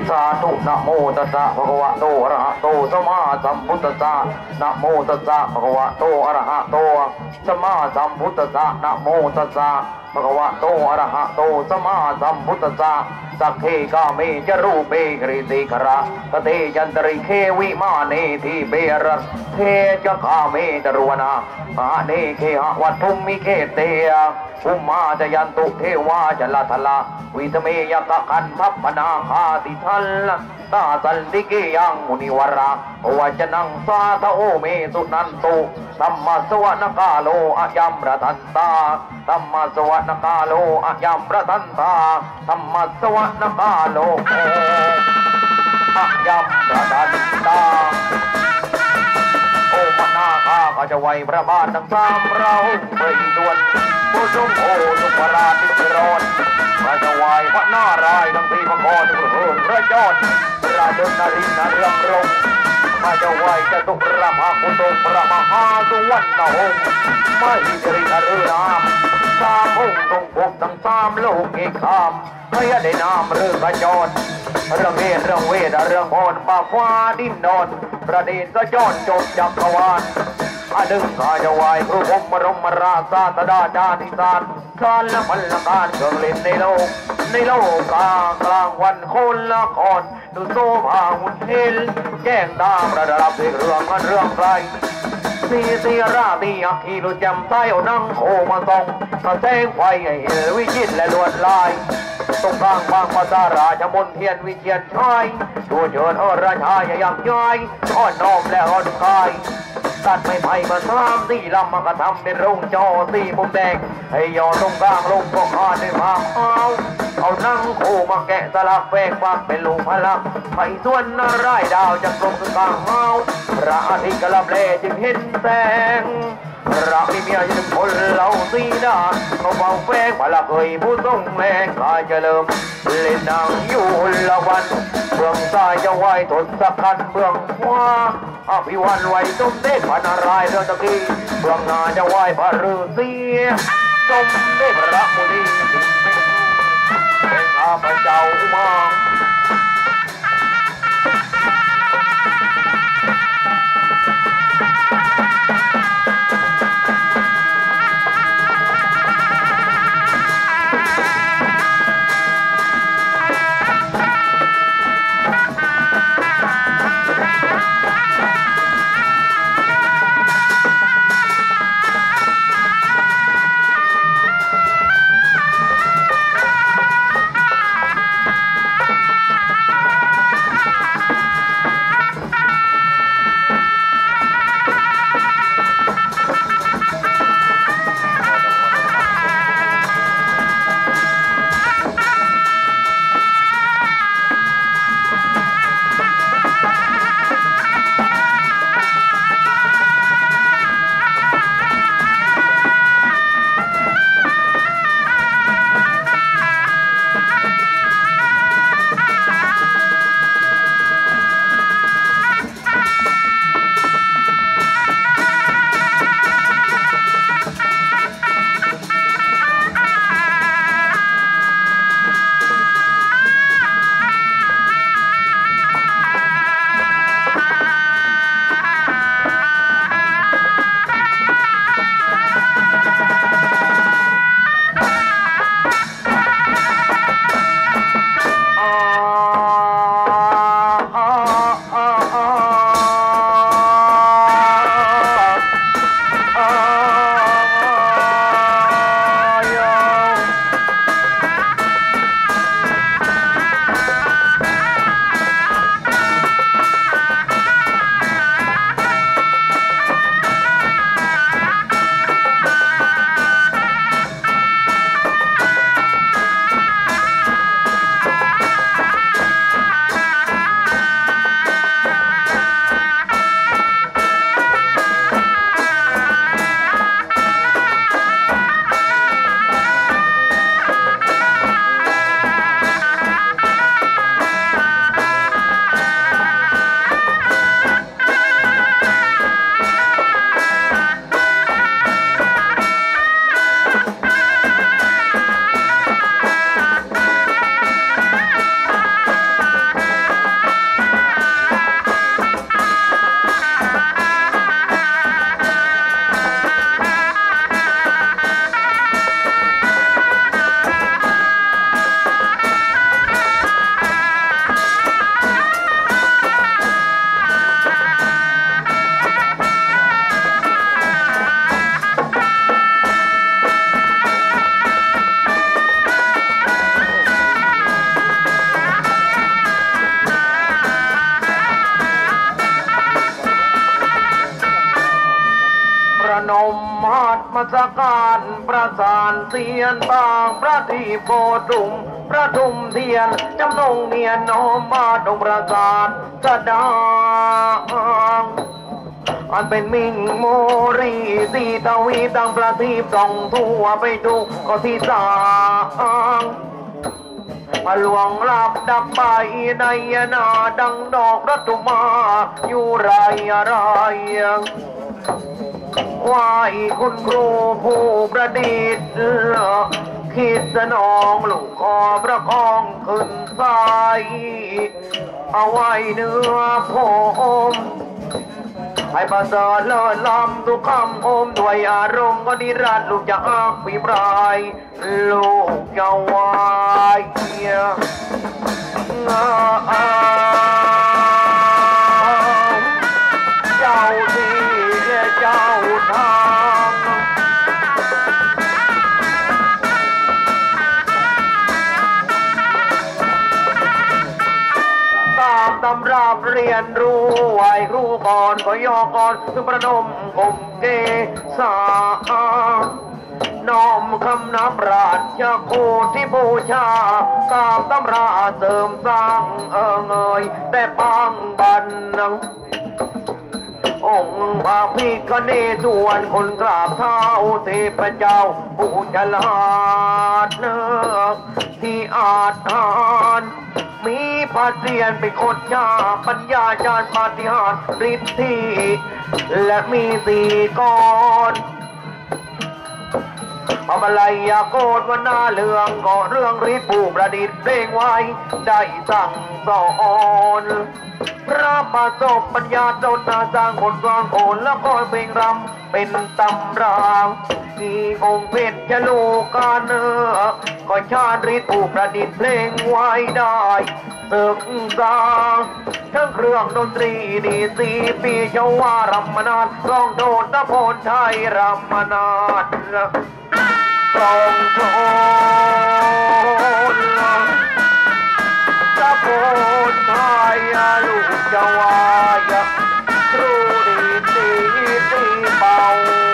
สาธุนะโมตัสสะภะคะวะโตอะระหะโตสัมมาสัมพุทธัสสะนะโมตัสสะภะคะวะโตอะระหะโตสัมมาสัมพุทธัสสะนะโมตัสสะภะคะวะโตอะระหะโตสัมมาสัมพุทธัสสะสักเขกาเมจรูเปกริติขระตเตยันตริเควิมาเนทิเบรเทจกาเมจรวนาอาเนเคหะวัตถุมิเคเตอุมาจยันตุเทวาจลทละวิตเมยกะกันทัพพนาคาติทัลตาสันติเกยังมุนิวราวัจนังสาทโอเมสุนันตุธรรมสวรกาโลอะยัมระทันตาธรรมสวรกาโลอะยัมระทันตาธรรมสวรกาโลอะยัมระทันตาโอมนาคาขจวัยพระบาททั้งสามเราไปด่วนผู้ทรงโอสุภราชพิรนพระจวัยพระนารายณ์ทั้งที่พระกรพระพระจอดพระดลนารีนาเรืองรงพระจวัยจตุรภาคุตพระมหาสุวรรณหงษ์มหิตริอรุณามสามองค์ทรงปกทั้งสามโลกเอกขามพระยาได้นามเรื่องพระจอดเรื่องเรื่องเวทเรื่องพรป่าฟ้าดินนอนประเด็นก็จอดจบจักรวาลอาดึงกาจะวายพระพรหมรมราชาตดาจานิสานสารและพันละการเครื่องเล่นในโลกกลางวันคนละครดูโซภาหุ่นเทลแจ้งตามระดับเรื่องไกลสีราตีอักขีรุจำใต้เอานั่งโคมาส่องกระแสงไฟให้เห็นวิจิตรและลวดลายตรงกลางบางภาษาราชมนเทียนวิเชียนชัยตัวเชิญราชายยังย้ายอ่อนน้อมและอ่อนกายตัดไม่ไผ่มาสามที่ลำมากระทำเป็นรุ่งจอสีมุมแดงให้ยอตรงกลางลงก็ขาดในภาพเอานั่งโคมาแกะสลักแฝงฟังเป็นลูกพลักไผ่ส่วนนารายดาวจากกลมกลางเฮาพระอาทิตย์กระลำเลจึงเห็นแสงรักมีเมียจึงคนเหล่าสีดาเขาเฝ้าแฝงพลักเอ่ยผู้ทรงแรงกายจะเริ่มเล่นนางอยู่ละวันเบื้องซ้ายจะไหวทศกัณฐ์เบื้องขวาอภิวันไหวสมเด็จพระนารายณ์เรื่องตะกี้เบื้องหน้าจะไหวพระฤาษีสมเด็จพระมุนีเป็นข้าพเจ้ามามาสการประสานเสียนบางพระที่โพตุมพระทุมเทียนจำนงเนียนน้อมมาตรงประสานสะดางอันเป็นมิ่งโมรีสีทวีตั้งประทีปส่องทั่วไปทุกก็ที่สางมาหลวงรับดับไปในนาดังดอกรัตุมาอยู่ไรอะไรไหวคุณครูผู้ประดิษฐ์คิดสนองลูกคอประคองขึ้นใสเอาไว้เนื้อผมให้ประเสริฐเลิศล้ำทุกคำโอมด้วยอารมณ์ก็นิรันดร์ลูกจะอักปีปลายลูกจะวายเจ้าที่เจ้าทางตามตำราเรียนรู้ไหวครูก่อนก็ย่อก่อนถึงประนมกมเกษาน้อมคำนับราชโคที่บูชาตามตำราเสริมสร้างเงยแต่ปังบันนังองค์พระพิฆเนศส่วนคนกราบเท้าเทพเจ้าผู้ฉลาดเนื้อที่อาจหารมีพระเสียนเป็นคนชาปัญญาจารย์ปาฏิหาริย์ฤทธิ์ที่และมีสีก้อนทำอะไรอย่าโกรธว่าหน้าเรื่องก็เรื่องฤทธิ์ผู้ประดิษฐ์เพลงไว้ได้สั่งสอนพระประสบปัญญาโดนนาสร้างคนซ้อนโอนแล้วก็เพลงรำเป็นตำรางมีองค์เพชรจะลูกกาเนอก็ชาติฤทธิ์ผู้ประดิษฐ์เพลงไว้ได้เติมสร้างทั้งเครื่องดนตรีดีสีปีชวารำมนาดร้องโดนตะโพนไทยรำมนาดกองโทนตะโพนไทยลูกจะวายครูดีตีเบา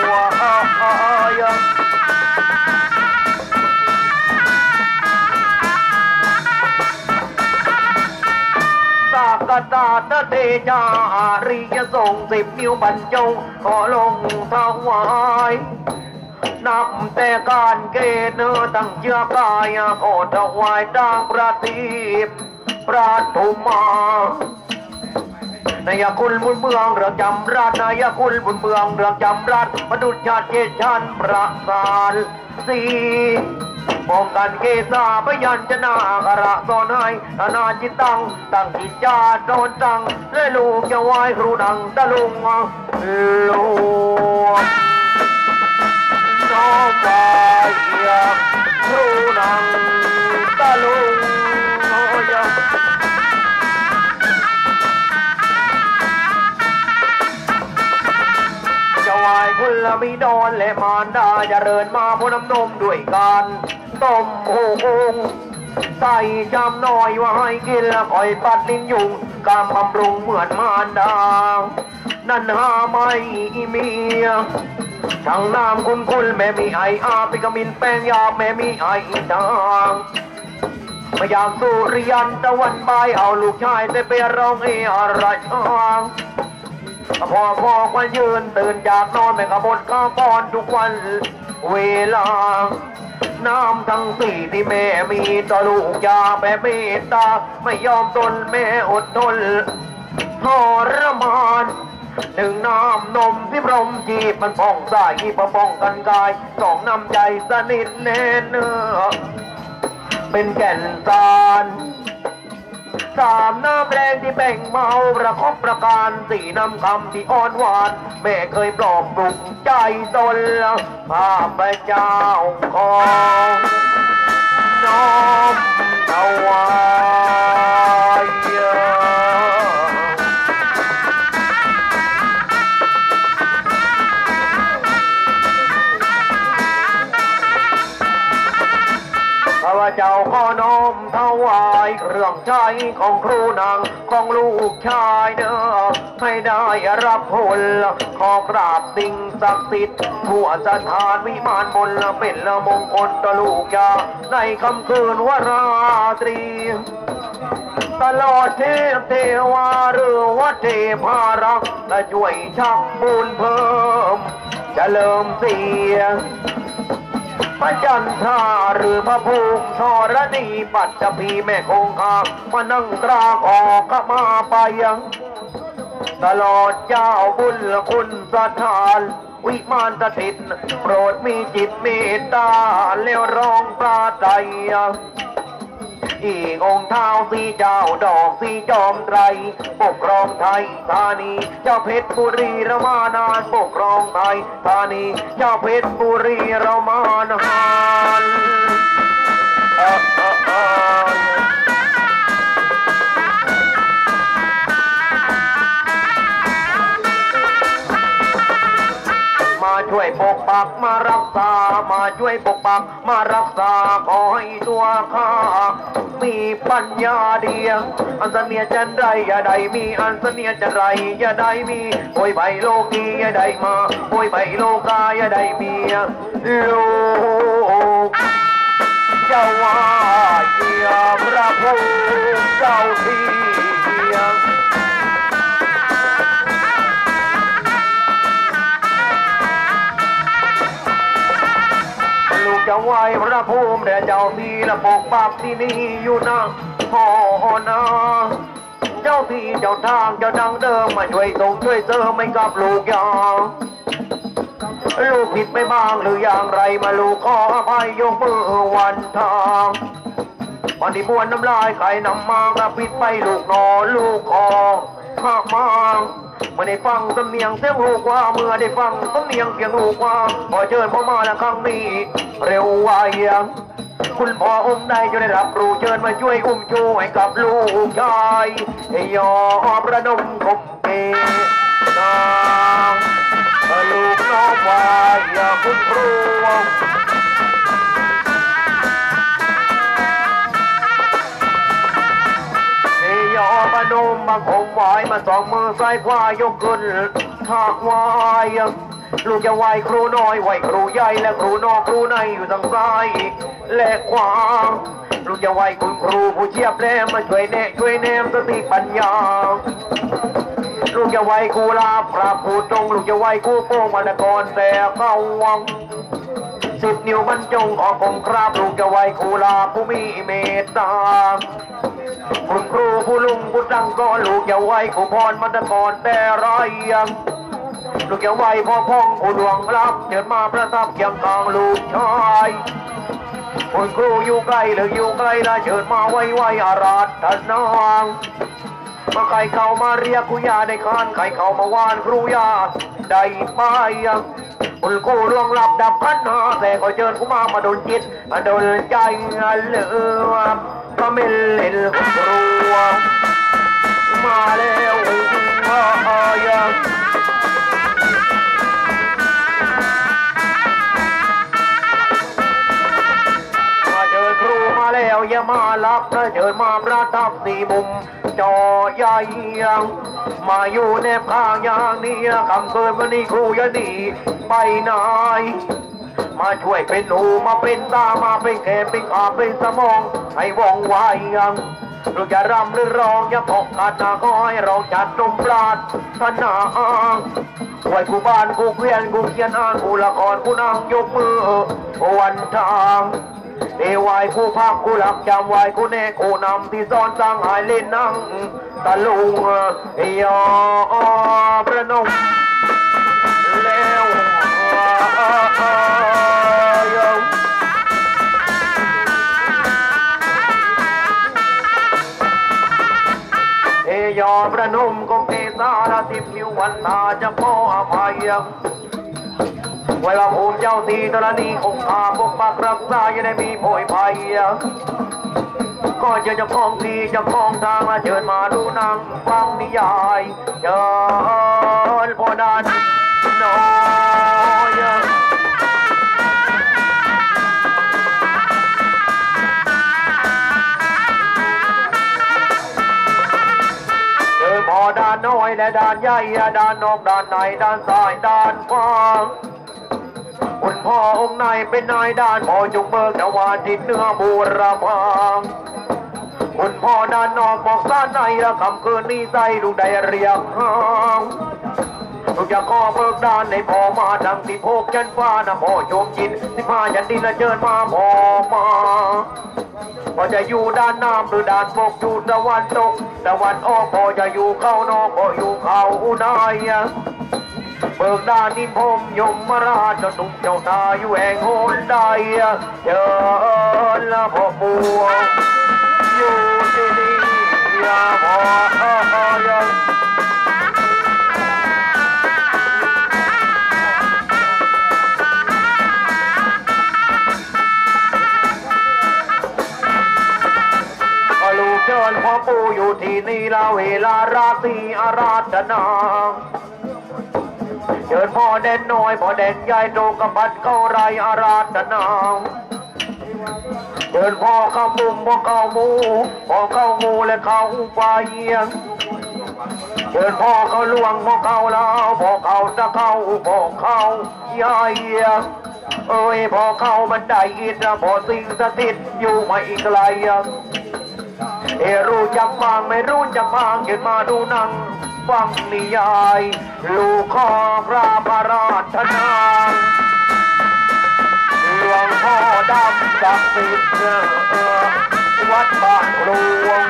สากตาตะเทจาริยส่ง10 นิ้วบรรจงขอลงถวายนับแต่การเกณฑ์ตั้งเชื่อกายขอถวายตั้งประทีปพระธุมานายคุณบุญเมืองเรื่องจำรัดนายคุณบุญเมืองเรื่องจำรัดมนุษย์ชาติเจชันประสานสีป้องกันเกษาพยัญชนะกระสอนให้นาจิตตั้งจิตจาโดนตั้งและลูกจะไหวครูดังตะลุงลูกน้องไหวครูดังตะลุงคุณละมีดอนและมารดาจะเริญมาพน้ำนมด้วยกันต้มโอ่งใส่จำน้อยว่าให้กินแล้วคอยปัดลิ้นยุงกามบำรุงเหมือนมารดานั่นหาไม่มีทั้งน้ำคุณแม่มีไออาปิกามินแป้งยาแม่มีไอจางพยายามสุริยันตะวันใบเอาลูกชายได้ไปร้องอะไรพ่อก็ยืนตื่นจากนอนแม่กระบดข้าวป้อนทุกวันเวลาน้ำทั้งสี่ที่แม่มีต่อลูกยาแม่เมตตาไม่ยอมทนแม่อดทนทรมานหนึ่งน้ำนมที่พรมจีบมันป้องใส่ประป้องกันกายสองน้ำใจสนิทแน่นเนื้อเป็นแก่นสารสามน้ำแรงที่แบ่งเมาประคบประการสี่น้ำคำที่อ่อนหวานแม่เคยปลอบปลุกใจตนข้าพเจ้าของน้อมถวายข้าพเจ้าขอน้อมถวายเครื่องใช้ของครูนางของลูกชายเนอให้ได้รับผลขอกราบสิ่งศักดิ์สิทธิ์ทั่วสถานวิมานบนเป็นละมงคลต่อลูกยาในค่ำคืนวราตรีตลอดเทวาหรือว่าเทพารักษ์จะช่วยชักบุญเพิ่มจะเริ่มเสียงพระจันทราหรือพระภูมิธรณีปัตตภีแม่คงคามานั่งกรากออกขมาไปยังตลอดเจ้าบุญคุณสถานวิมานสถิตโปรดมีจิตเมตตาแล้วร้องปราใจอีกองค์เท้าสีเจ้าดอกสีจอมไตรปกครองไทยธานีเจ้าเพชรบุรีระมานานปกครองไทยธานีเจ้าเพชรบุรีระมานานมาช่วยปกปักมารักษามาช่วยปกปักมารักษาขอให้ตัวข้ามีปัญญาเดียงอันเสนียจันไรอย่าได้มีอันเสนียจันไรอย่าได้มีโอยใบโลกีอย่าได้มาโอยใบโลกาอย่าได้มีลูกเจ้าว่าเยี่ยมพระภูมิเจ้าที่จะไหวพระภูมิแด่เจ้าที่และปกปักที่นี่อยู่นะพ่อนาเจ้าที่เจ้าทางเจ้าดังเดิมมาช่วยส่งช่วยเสริมให้กับลูกยาลูกผิดไม่บ้างหรืออย่างไรมาลูกขออภัยยกมือวันทางวันที่บวนน้ำลายไข่น้ำมากระปิดไปลูกนอลูกคอข้ามางเมื่อได้ฟังสำเนียงเสียงลูกว่าเมื่อได้ฟังสำเนียงเสียงลูกว่าขอเชิญพ่อมาแล้วครั้งนี้เร็วไวคุณพ่ออุ้มได้จะได้รับรู้เชิญมาช่วยอุ้มชูให้กับลูกชายยอประดมคมเกนางลูกน้องวายคุณครูยอประดมบางคงวายมาสองมือซ้ายขวายกขึ้นทากวายลูกจะไหวครูน้อยไหวครูใหญ่และครูนอกครูในอยู่ทางซ้ายและขวาลูกจะไหวคุณครูผู้เชียบแหลมมาช่วยแนมสติปัญญาลูกจะไหวครูลาพระผู้ตรงลูกจะไหวครูโป้งมรกรแต่เข้าวัง10 นิ้วบรรจงของผมครับลูกจะไหวครูลาผู้มีเมตตาคุณครูผู้ลุงผู้ตั้งก็ลูกจะไหวครูพรมรกรแต่ไรยังลูกจะไหวพ่อพ่องผู้หลวงรับเดินมาประทับเคียงข้างลูกชายคุณครูอยู่ใกล้หรืออยู่ไกลละเชิญมาไว้อาราธนามาใครเข้ามาเรียกครูยาได้คานใครเข้ามาวานครูยาได้ไปคุณครูล่วงหลับดับพันหาแต่ก็เชิญกูมาโดนจิตมาโดนใจเหลือก็ไม่เล่นครูมาแล้วยังแล้วอย่ามาลับนะเชิญมาประทับสี่มุมจอใหญ่ยังมาอยู่แนบข้างอย่างนี้คำเกินวันนี้ครูอย่าหนีไปไหนมาช่วยเป็นหูมาเป็นตามาเป็นแขนเป็นขาเป็นสมองให้ว่องไวยังเราจะรำหรือร้องอย่าพกขาดหน้าคอยเราจัดนมปราดธนาไหวกูบ้านกูเวียนกูเขียนอ่านกูละครกูนั่งยกมือวันทางเอวายผู้ภาคกูหลักจำไว้กูแน่กูนำที่ซ้อนสร้างหายเล่นนั่งตะลุงยอประนมแล้วยอประนมคงเทสาร10 นิ้ววันตาจะขออภัยไว้ว่าภูมิเจ้าตีตระนีคงพาปกปักรักษาอย่าได้มีโผยภัยก็เจะคล้องทีเจะคล้องทางมาเชิญมาดูนางฟังนิยายเชิญพอดันน้อยานน้อยและด้านใหญ่ด้านนอกด้านในด้านซ้ายด้านขวาคุณพ่อองค์นายเป็นนายด้านพ่อจุงเบิกนวาจิตเนื้อบูรพางคุณพ่อด้านนอกบอกด้านในละคำคืนนี้ใจลูกได้เรียกหางลูกจะขอเบิกด้านในพ่อมาดังที่โพกยันฟ้านะพ่อโจมจินที่พายันดินละเจิญมาพ่อมาพอจะอยู่ด้านน้ำหรือด้านบกอยู่ตะวันตกตะวันออกพอจะอยู่เข้านอกพออยู่เข้าในเบิกด้านนิพมยมราชจะตุ้มเจ้าตาอยู่แห่งโหนใดเจอละพ่อปู่อยู่ที่นี่อย่าพอยังลูกเชิญพ่อปู่อยู่ที่นี่ละเวลาราตรีอาราธนาเชิญพ่อเด่นน้อยพ่อเด่นใหญ่โตกบัดเข้าไรอาราธนาเชิญพ่อเข้ามุมพ่อเข้ามูพ่อเข้ามูและเข้าไปเอียงเชิญพ่อเข้าล่วงพ่อเข้าแล้วพ่อเข้าจะเข้าพ่อเข้าใหญ่เอ้ยพ่อเข้าบันไดอิฐพ่อสิ่งสถิตอยู่ไม่ไกลรู้จักฟังไม่รู้จักฟังเกิดมาดูหนังฟังนิยายลูกขอพระพราชนาหลวงพ่อดำศักดิ์สิทธิ์วัดบ้านหลวง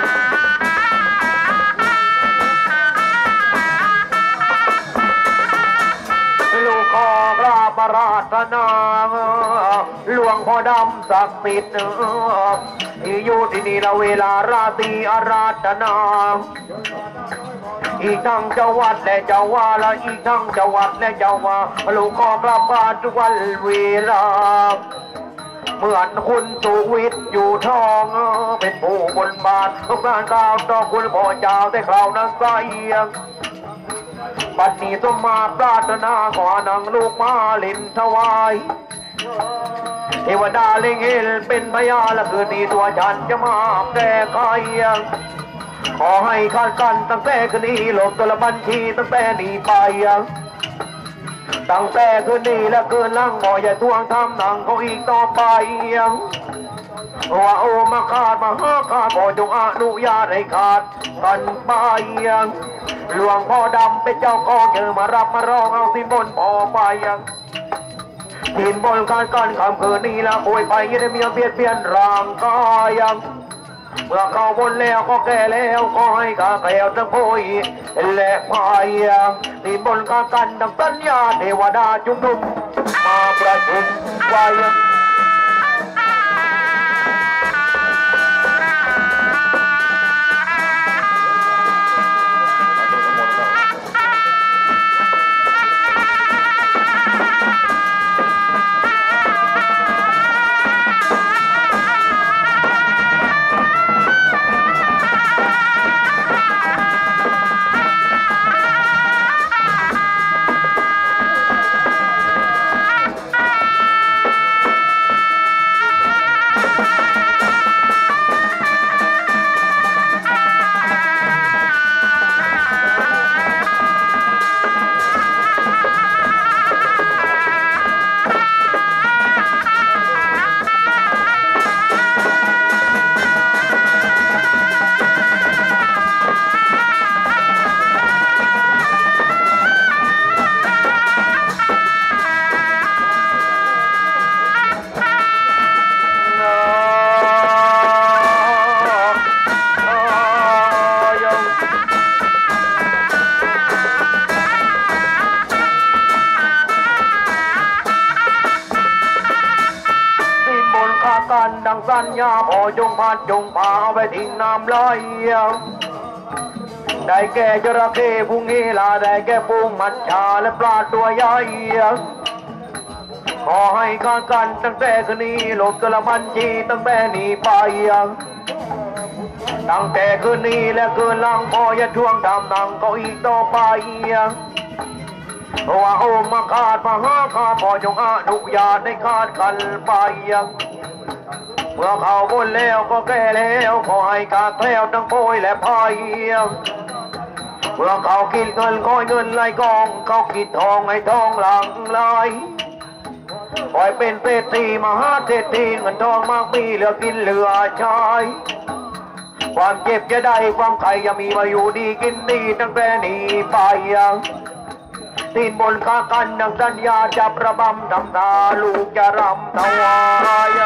ลูกขอพระพราชนาหลวงพ่อดำศักดิ์สิทธิ์ที่อยู่ที่นี่ละเวลาราตรีอาราธนาอีกทั้งเจ้าวัดและเจ้าวาและอีกทั้งเจ้าวัดและเจ้าวาลูกขอกราบพระทุกวันเวลาเหมือนคุณสุวิทย์อยู่ท้องเป็นผู้บนบานทุกการกล่าวต่อคุณพ่อเจ้าได้คราวนั้นใส่บัดนี้สมมาปรารถนาขอนางลูกมาลินถวายเทวดาเล็งเห็นเป็นพยานและคืนนี้ตัวฉันจะมาแก้ไขขอให้ขาดกันตั้งแต่คืนนี้หลบตัวละบัญชีตั้งแต่นี้ไปตั้งแต่คืนนี้และคืนหลังบ่อย่าทวงทำหนังเขาอีกต่อไปว่าโอมาขาดมาหาขาดบ่จงอนุญาตให้ขาดกันไปหลวงพ่อดำเป็นเจ้าของเจอมารับมาร้องเอาสินบนพ่อไปสินบนการกันคำคืนนี้ละโอยไปยังได้มีเบียดเบียนร่างกายเมื่อเขาบนแล้วก็แก่แล้วก็ให้ข้าแก้วทั้งโพยและพายสินบนการกันดังสัญญาเทวดาจุมนุมมาประชุมไว้ดังสัญญาพอจงพัดจงพาไปทิ้งน้ำลอยได้แก่จระเข้พุงฮีลาได้แก่ปูมัดชาและปลาตัวใหญ่ขอให้การกันตั้งแต่คืนนี้หลบกระบัญชีตั้งแต่นี้ไปตั้งแต่คืนนี้และคืนหลังพออย่าทวงทำหนังก็อีกต่อไปว่าโอมาขาดมาหาขาดพอจงอนุญาตให้ขาดกันไปเมื่อเขาบนแล้วก็แก่แล้วขอให้กาแคล้วทั้งโพยและพายเมื่อเขาคิดเงินก้อยเงินไหลกองเขาคิดทองให้ทองหลังไหลคอยเป็นเศรษฐีมหาเศรษฐีเงินทองมากมีเหลือกินเหลือใช้ความเจ็บจะได้ความไข่จะมีมาอยู่ดีกินดีตั้งแต่นี้ไปยังตีนบนขากันดังสัญญาจะประบำทำตาลูกจะรำถวาย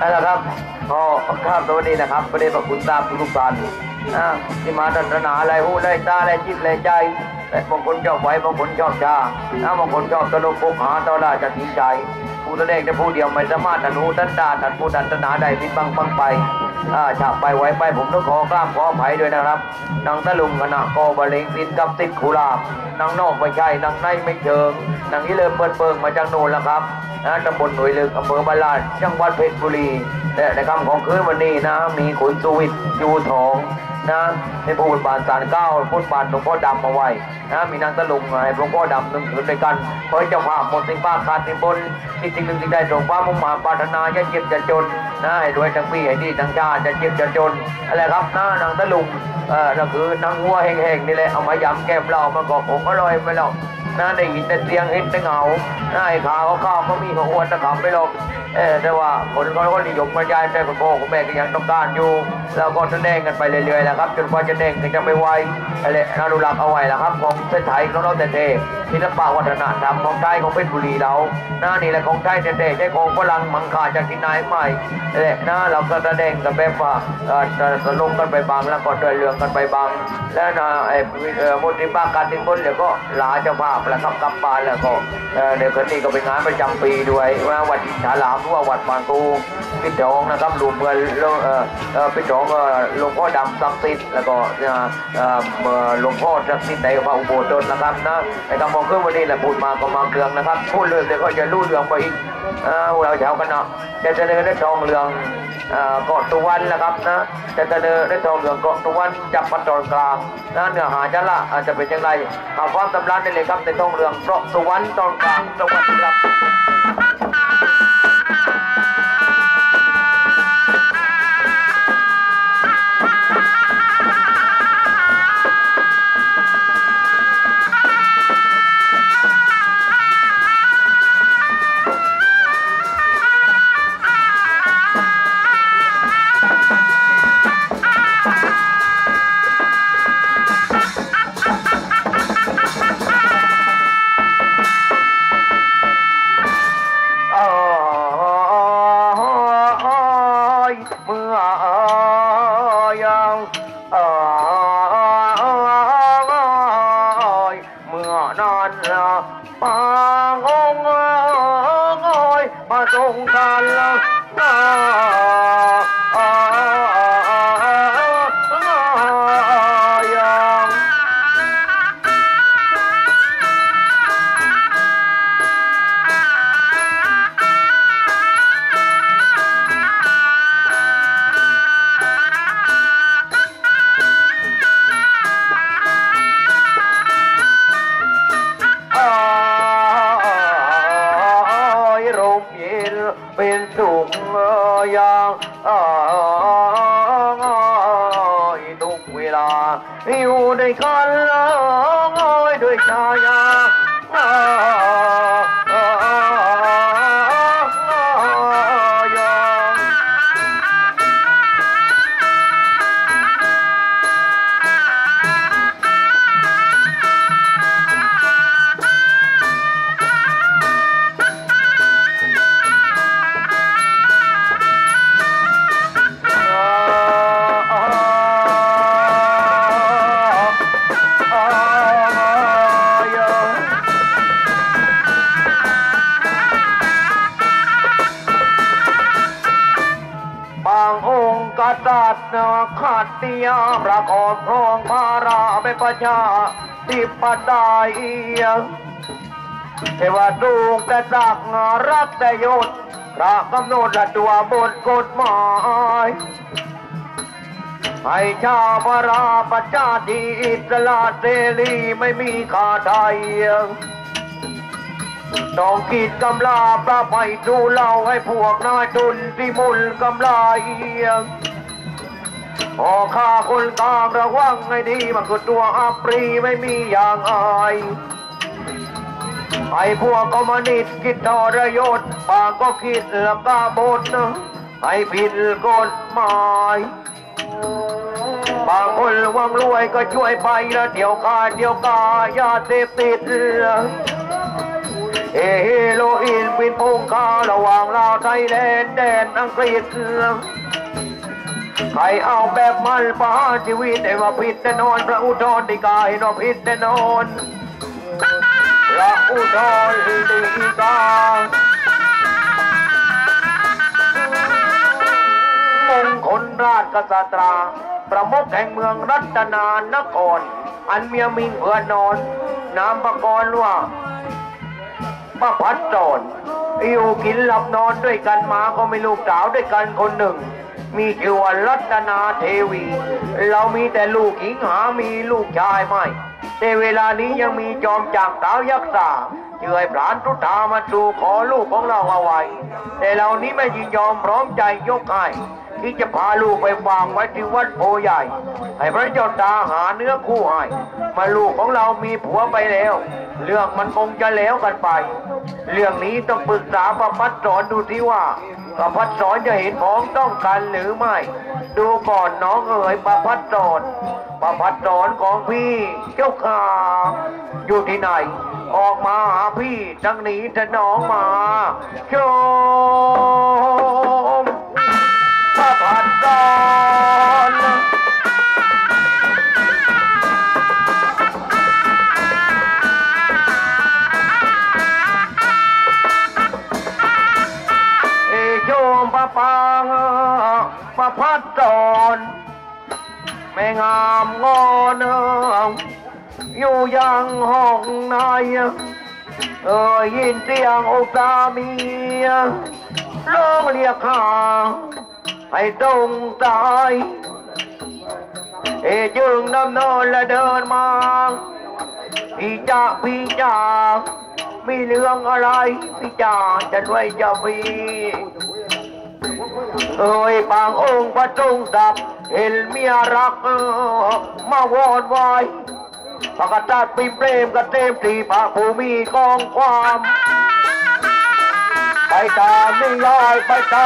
นะครับก็ข้ามตัวนี้นะครับประเด็นประคุณตามทุกท่านที่มาศาสนาอะไรหูอะไรตาอะไรจิตอะไรใจแต่บางคนชอบไหวบางคนชอบชาบางคนชอบตลกปกหาตลาดจะทิ้งใจผู้แสดงจะผู้เดียวไม่สามารถตันหูตันตาตันผู้ตันตนาใดพิดบังไปฉาบไปไว้ไปผมต้องขอกล้ามขออภัยด้วยนะครับนางตะลุงขณะกอบะเลงติดกับติดขุลาบนางนอกไม่ใช่นางในไม่เชิงนางนี้เริ่มเปิดเปิงมาจากโน่นแล้วครับตำบลหน่วยลึกอำเภอบาลาดจังหวัดเพชรบุรีแต่ในคำของคืนวันนี้นะมีขุนสุวิทย์ยูทองนะในพูดบานสารเก้าพูดบานหลวงพ่อดำมาไว้มีนางตะลุงให้หลวงพ่อดำนึงถือด้วยกันเพราะเจ้าภาพหมดสิ่งป้าขาดสิ่งบนที่จริงหนึ่งสิ่งใดตรงฟ้ามุ่งหมายปรารถนาจะเจ็บจะจนให้รวยทั้งปีให้ดีทั้งชาติจะเจ็บจะจนอะไรครับนางตะลุงนั่นคือนางวัวแห้งๆนี่แหละเอามายำแก้มเรามันก็ผมอร่อยไม่หรอกได้ยินแต่เสียงเห็นแต่เงาไอ้ขาข้าวก็มีหัวอ้วนตะขำไม่หรอกแต่ว่าคนเขาก็นิยมกระจายแต่คุณพ่อคุณแม่ก็ยังต้องการอยู่แล้วก็แสดงกันไปเรื่อยๆนะครับจนกว่าจะแดงก็จะไม่ไหวอะไรอนุรักษ์เอาไว้แล้วครับของเส้นไทยของเราแต่ศิลปะวัฒนธรรมของไทยของเพชรบุรีเรานี่แหละของไทยแต่ใช้ของฝรั่งมังค่าจากที่ไหนใหม่เราก็แสดงกันแบบว่าจะลงกันไปบางแล้วก็เดินเรื่องกันไปบางแล้วมุติป้าการติดบนเดี๋ยวก็ลาเจ้าภาพแล้วครับกลับบ้านแล้วก็เดี๋ยวคืนนี้ก็เป็นงานประจำปีด้วยว่าวัดฉลามหรือว่าวัดบางกูพิจองนะครับรวมเงินพิจองหลวงพ่อดำศักดิ์สิทธิ์แล้วก็หลวงพ่อศักดิ์สิทธิ์ในพระอุโบสถนะครับในคำมองเครื่องวันนี้แหละพูดมาก็มาเครื่องนะครับพูดเรื่องเดี๋ยวก็จะรู้เรื่องไปอีกเราเช้ากันเนาะจะเสนอได้ทองเรื่องเกาะตุวันนะครับจะเสนอได้ทองเรื่องเกาะตุวันจับปัตตอนกลางเนื้อหาจะละจะเป็นยังไงเอาความตำราได้เลยครับในทองเรื่องเกาะตุวันตอนกลางจังหวัดครับ เป็นสุขอย่างทุกเวลาอยู่ด้วยกันด้วยชายาขัดติยาประกอบครองพาราไปประชาธิปไตยเทวดวงแต่สักรักแต่ยศพระกำหนดและตัวบทกฎหมายให้ชาวพาราประชาธิอิสระเสรีไม่มีค่าใดต้องกิดกำลาพระไปดูเล่าให้พวกนายทุนที่มุลกำไรพอข้าคนกลางระวังให้ดีมันคือตัวอัปรีไม่มีอย่างอายไอ้พวกคอมมิวนิสต์คิดทรยศปากก็คิดเสื่อมกาบดให้ผิดกฎหมายบางคนหวังรวยก็ช่วยไปแล้วเดี๋ยวขาดเดี๋ยวกายาเสพติดเฮโรอีนปิดพุงคาระหว่างลาวไทยแลนด์แดนอังกฤษใครเอาแบบมันประหารชีวิตได้ว่าผิดแน่นอนพระอุทธรดีกาเห็นว่าผิดแน่นอนพระอุทธรดีกามงคลราชกษัตราประมุขแห่งเมืองรัตนานครอันเมียมิงเพื่อนนอนนามประกรณ์ว่าป้าพัดจรอยู่กินหลับนอนด้วยกันมาก็มีลูกสาวด้วยกันคนหนึ่งมีชื่อว่ารัตนาเทวีเรามีแต่ลูกหญิงหามีลูกชายไม่แต่เวลานี้ยังมีจอมจากสาวยักษ์สาเชื่อให้พรานทุตามาสู่ขอลูกของเราเอาไว้แต่เรานี้ไม่ยินยอมพร้อมใจยกให้ที่จะพาลูกไปวางไว้ที่วัดโพใหญ่ให้พระเจ้าตาหาเนื้อคู่ให้มาลูกของเรามีผัวไปแล้วเรื่องมันคงจะแล้วกันไปเรื่องนี้ต้องปรึกษาประพัดสอนดูที่ว่าประพัดสอนจะเห็นพ้องต้องกันหรือไม่ดูก่อนน้องเอ๋ยประพัดสอนของพี่เจ้าขาอยู่ที่ไหนออกมาหาพี่ทั้งนี้จะน้องมาชมประพัดสอนปังประพัดสอนแม่งามงอนอยู่ยังห้องในยินเสียงอกสามีร้องเรียกหาให้ตรงใจจึงนำนอนและเดินมาพี่จ่ามีเรื่องอะไรพี่จ่าจะด้วยจะพี่ปางองค์พระจงศักดิ์เห็นเมียรักมาวอนวายประกาศปีเปรมกระเต็มตีพระภูมิกองความไปตามนิยาย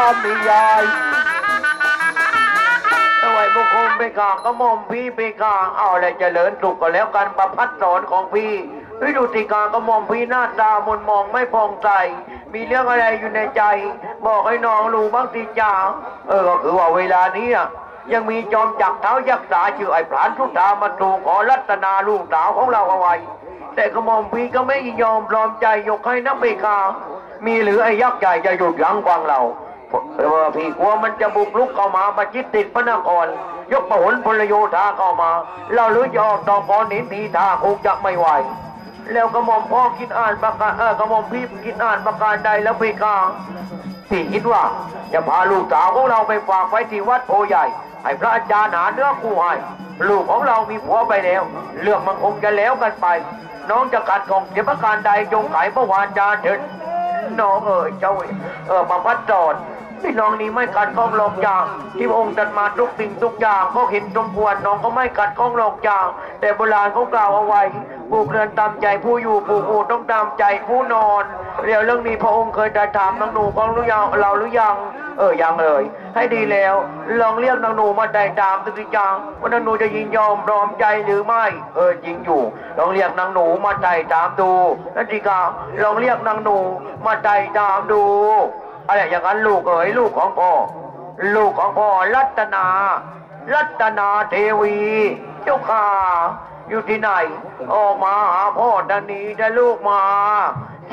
เอาไว้บุคคลไปกลางก็มอมพี่ไปกลางเอาอะไรเจริญสุขก็แล้วกันประพัดสอนของพี่วิดุติกาก็มอมพี่หน้าตามนมองไม่พองใจมีเรื่องอะไรอยู่ในใจบอกให้น้องรู้บ้างสิจ่าก็คือว่าเวลานี้ยังมีจอมจักรเท้ายักษ์สาชื่อไอ้พรานทุตามาถูกขอรัตนาลูกสาวของเราเอาไว้แต่กระหม่อมพี่ก็ไม่ยอมพร้อมใจยกให้นักเบกามีหรือไอ้ยักษ์ใหญ่จะหยุดยั้งกวางเราพี่กลัวมันจะบุกลุกเข้ามาประชิดติดพระนครยกประหลพลโยธาเข้ามาเราหรือจะออกต่อกรหนีทีท่าคงจะไม่ไหวแล้วกระหม่อมพ่อคิดอ่านประการกระหม่อมพี่คิดอ่านประการใดแล้วเบกาพี่คิดว่าจะพาลูกสาวของเราไปฝากไว้ที่วัดโพใหญ่ให้พระอาจารย์หาเนื้อคู่ให้ลูกของเรามีผัวไปแล้วเรื่องมันคงจะแล้วกันไปน้องจะขัดของเสียประการใดจงไขพระวาจาเถิดน้องเจ้าประพัดสอนที่น้องนี้ไม่ขัดข้องหลอกอย่างที่พระองค์ตรัสมาทุกสิ่งทุกอย่างก็เห็นสมควรน้องก็ไม่ขัดข้องหลอกอย่างแต่โบราณเขากล่าวเอาไว้ผู้เรือนตามใจผู้อยู่ผู้อูต้องตามใจผู้นอนเรื่องนี้พระองค์เคยได้ถามนางหนูของเราหรือยังยังเลยให้ดีแล้วลองเรียกนางหนูมาได้ตามสิจังว่านางหนูจะยินยอมพร้อมใจหรือไม่จริงอยู่ลองเรียกนางหนูมาได้ตามดูนั่นสิกาลองเรียกนางหนูมาได้ตามดูอะไรอย่างนั้นลูกลูกของพ่อรัตนาเทวีเจ้าข้าอยู่ที่ไหนออกมาหาพ่อดันนี้จะลูกมาโช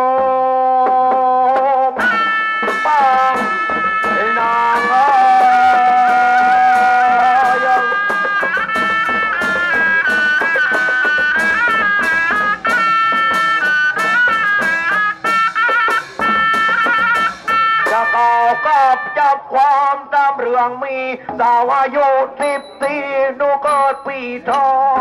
มปังนางจะเก่ากับจับความตามเรื่องมีสาวอายุ14ดูเกิดปีทอง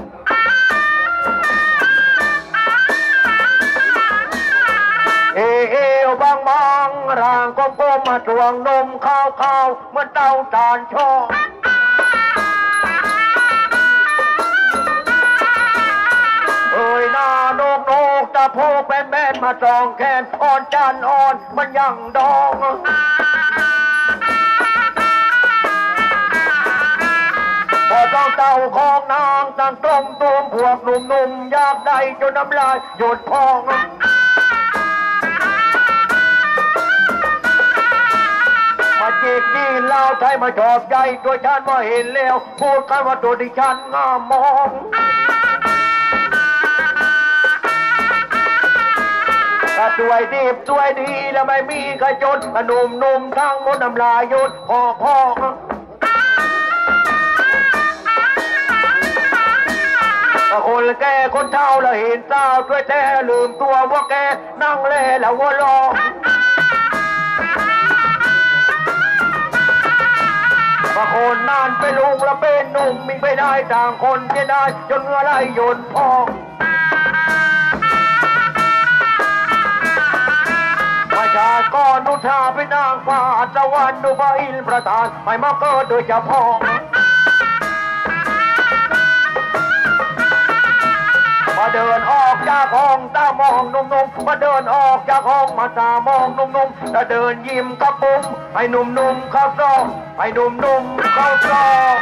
บางร่างก็ก้มมาตวงนมข้าวเมื่อเต้าจานช่อหน้าโนกตะโพกเป็นแม่นมาจองแขนอ่อนจานอ่อนมันยังดองพอต้องเต่าของนางตั้งตรงตัวพวกหนุ่มๆอยากได้จนน้ำลายหยดพองเจกจีนลาวไทยมาชอบใจตัวฉันมาเห็นแล้วพูดกันว่าตัวดิฉันงามมองถ้าสวยดีสวยดีแล้วไม่มีใครจนหนุ่มทั้งหมดน้ำลายหยดพอคนแก่คนเฒ่าแล้วเห็นสาวช่วยแท้ลืมตัวว่าแกนั่งเล่แล้วว่าร้องบางคนนานไปลุงแล้วเป็นหนุ่มมีไปได้ต่างคนเสียได้จนเงือไหลหยดพองประชากรนุชาไปนางฟ้าสวรรค์ดูพระอินทร์ประทานให้มาเกิดโดยเฉพาะมาเดินออกจากห้องตามองนุ่มๆมาเดินออกจากห้องมาตามองนุ่มๆแล้วเดินยิ้มกับปุ้มให้หนุ่มๆเข้าซอกให้หนุ่มๆเข้าซอก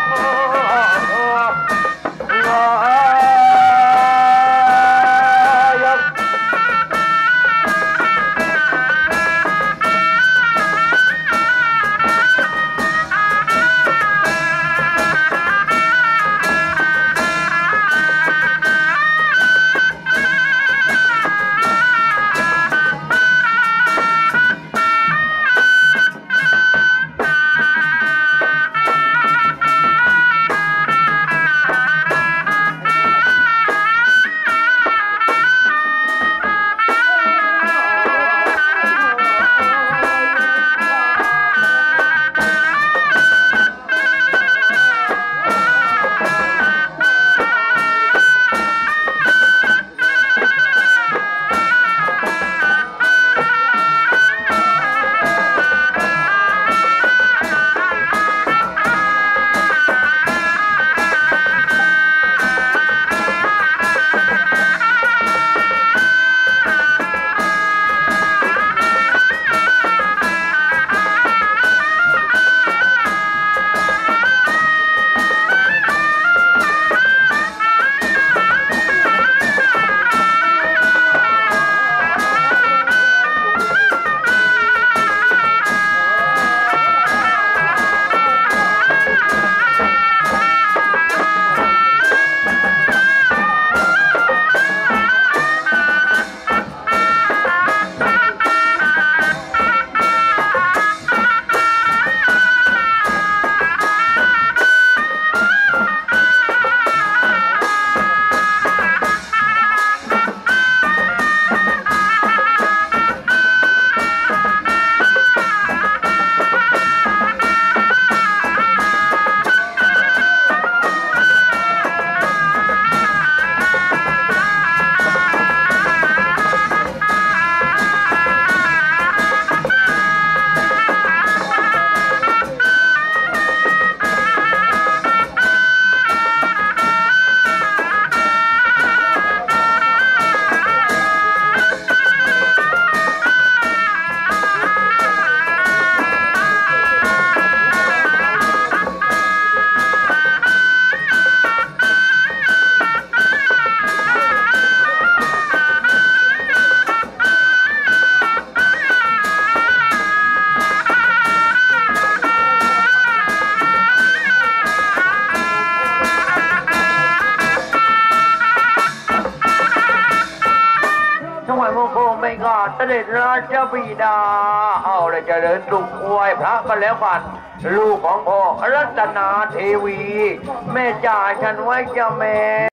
เสด็จราชบิดาเอาเลยจะเดินสุขไหว้พระก็แล้วกันลูกของพ่อรัตนาเทวีแม่จ่าฉันไว้เจ้าแม่